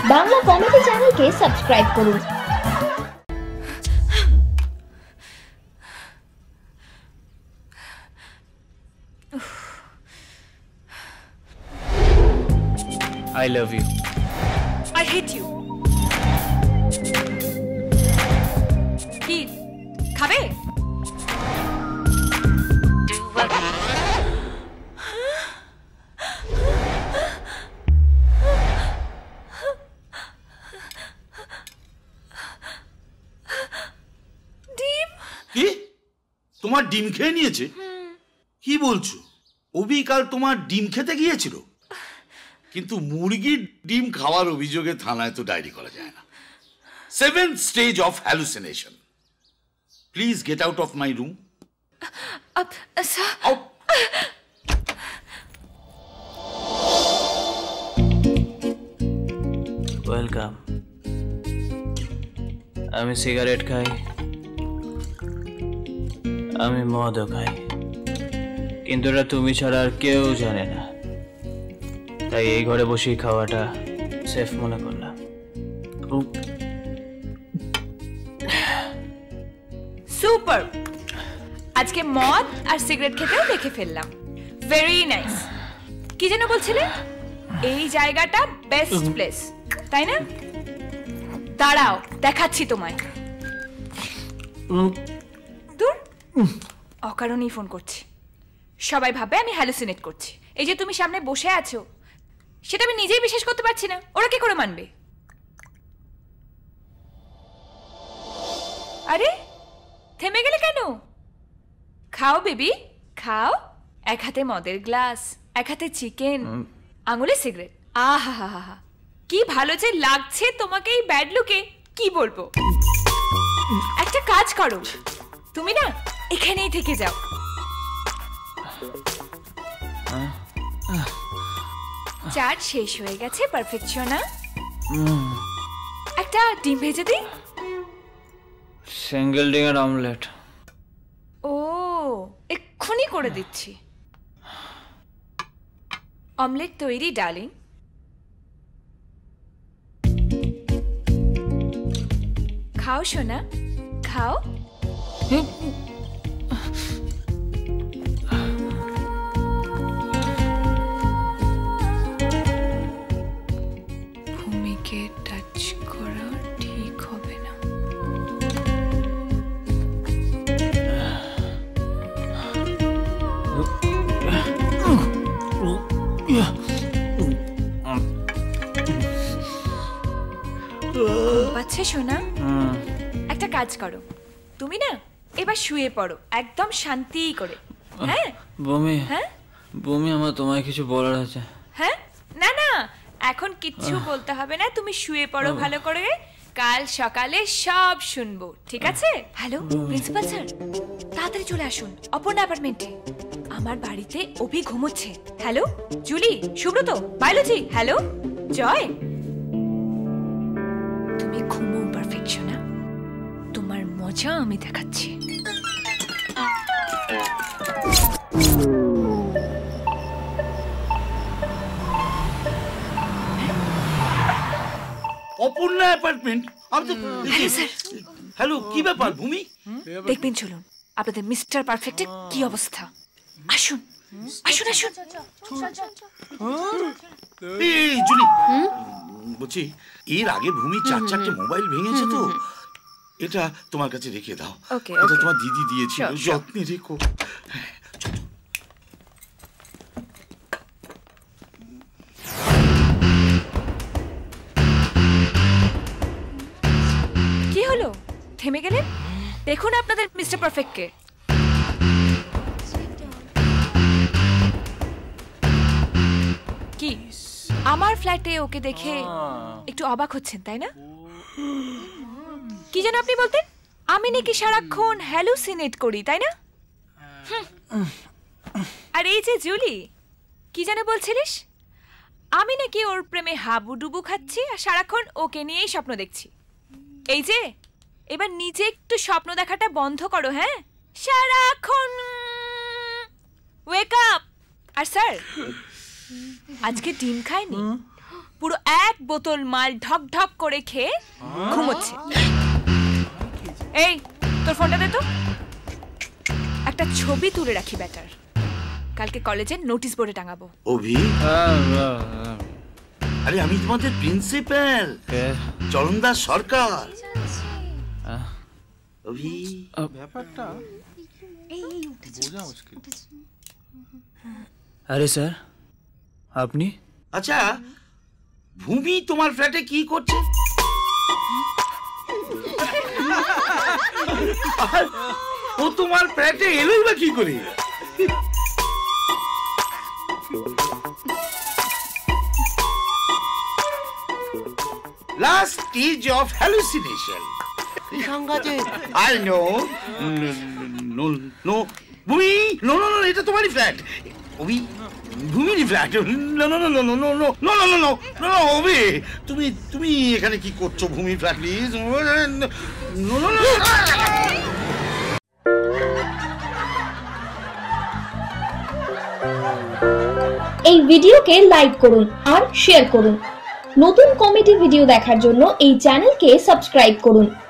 Bangla comedy চ্যানেলকে subscribe করুন। I love you. I hate you. কি খাবে? ডিম? কি? তোমার ডিম খেয়ে নিয়েছে? কি বলছো? অভি কাল তোমার ডিম খেতে গিয়েছিল? কিন্তু মুরগির ডিম খাওয়ার অভিযোগে থানায় তো ডায়েরি করা যায় না। 7th stage of hallucination. Please get out of my room. Sir. Out. Welcome. আমি সিগারেট খাই, আমি মদও খাই, কিন্তু এটা তুমি ছাড়া আর কেউ জানে না। তাই এই ঘরে বসেই খাওয়াটা সেফ মনে করলাম। সুপার। আজকে মদ আর সিগারেট খেতেও দেখে ফেললাম। Very nice. কি যেন বলছিলে? এই জায়গাটা বেস্ট প্লেস, তাই না? দাঁড়াও, দেখাচ্ছি তোমায়। দূর, অকারণেই ফোন করছি। সবাই ভাবে আমি হ্যালুসিনেট করছি। এই যে তুমি সামনে বসে আছো, সেটা আমি নিজেই বিশ্বাস করতে পারছি না। ওরা কি করে মানবে? আরে থেমে গেলে কেন? খাও বেবি, খাও। এক হাতে মদের গ্লাস, এক হাতে চিকেন, আঙুলে সিগারেট। আহা হা হা, কি ভালো যে লাগছে তোমাকে এই ব্যাড লুকে, কি বলবো। একটা কাজ করো, তুমি না এখানেই থেকে যাও। চাট শেষ হয়ে গেছে, পারফেকশন। একটা ডিম ভেজে দিই। সিঙ্গেল ডিমের অমলেট। ও, এক্ষুনি করে দিচ্ছি। অমলেট তৈরি ডার্লিং। খাও সোনা, খাও। ভূমিকে টাচ করা ঠিক হবে না। পাচ্ছে সোনা? একটা কাজ করো, তুমি না এবার শুয়ে পড়ো একদম শান্তি করে। হ্যাঁ বমি, হ্যাঁ বমি, আমার তোমায় কিছু বলার আছে। হ্যাঁ, না না এখন কিচ্ছু বলতে হবে না, তুমি শুয়ে পড়ো ভালো করে। কাল সকালে সব শুনবো, ঠিক আছে? হ্যালো প্রিন্সিপাল স্যার, তাড়াতাড়ি চলে আসুন অপর্ণা অ্যাপার্টমেন্টে। আমার বাড়িতে অভি ঘুমোচ্ছে। Hello Julie, Subrata, biology. Hello Joy, তুমি ঘুমো পারফেকশনা, তোমার মজা আমি দেখাচ্ছি। অপর্ণা অ্যাপার্টমেন্ট? হ্যালো, কি ব্যাপার ভূমি? দেখবেন চলুন আপনাদের মিস্টার পারফেক্টের কি অবস্থা। আসুন আসুন আসুন। এই জুলি, বলছি এর আগে ভূমি 4-4টে মোবাইল ভেঙেছে তো, এটা তোমার কাছে রেখে দাও। এটা তোমার দিদি দিয়েছিল, যত্নে রেখো। কি হলো, থেমে গেলেন? দেখুন আপনাদের মিস্টার পারফেক্টকে। কি আমার ফ্ল্যাটে ওকে দেখে একটু অবাক হচ্ছেন, তাই না? কি যেন আপনি বলতেন? আমি নাকি সারাক্ষণ হ্যালুসিনেট করি, তাই না? আর এই যে জুলি, কি যেন বলছিলিস? আমি নাকি ওর প্রেমে হাবুডুবু খাচ্ছি আর সারাক্ষণ ওকে নিয়েই স্বপ্ন দেখছি। এই যে এবার নিজে একটু স্বপ্ন দেখাটা বন্ধ করো। হ্যাঁ, সারাক্ষণ ওয়েক আপ। আর স্যার আজকে ডিম খায়নি, পুরো 1 বোতল মাল ঢক ঢক করে খেয়ে ঘুমোচ্ছে। এই তোর ফোনটা দে তো, একটা ছবি তুলে রাখি ব্যাটার, কালকে কলেজে নোটিশ বোর্ডে টাঙাবো। অভি, আরে আমি তোমাদের প্রিন্সিপাল চরণদাস সরকার। অভি, ব্যাপারটা বোঝা মুশকিল। আরে স্যার আপনি? আচ্ছা ভূমি তোমার ফ্ল্যাটে কি করছে? ও তোমার ফ্ল্যাটে এলোই বা কি করে? Last stage of hallucination. I know. No. ভূমি, no. এটা তোমারই ফ্ল্যাট। অভি, ভূমিরই ফ্ল্যাট। No. অভি, তুমি এখানে কি করছো? ভূমি ফ্ল্যাট প্লিজ। No. এই ভিডিওকে লাইক করুন আর শেয়ার করুন। নতুন কমেডি ভিডিও দেখার জন্য এই চ্যানেলকে সাবস্ক্রাইব করুন।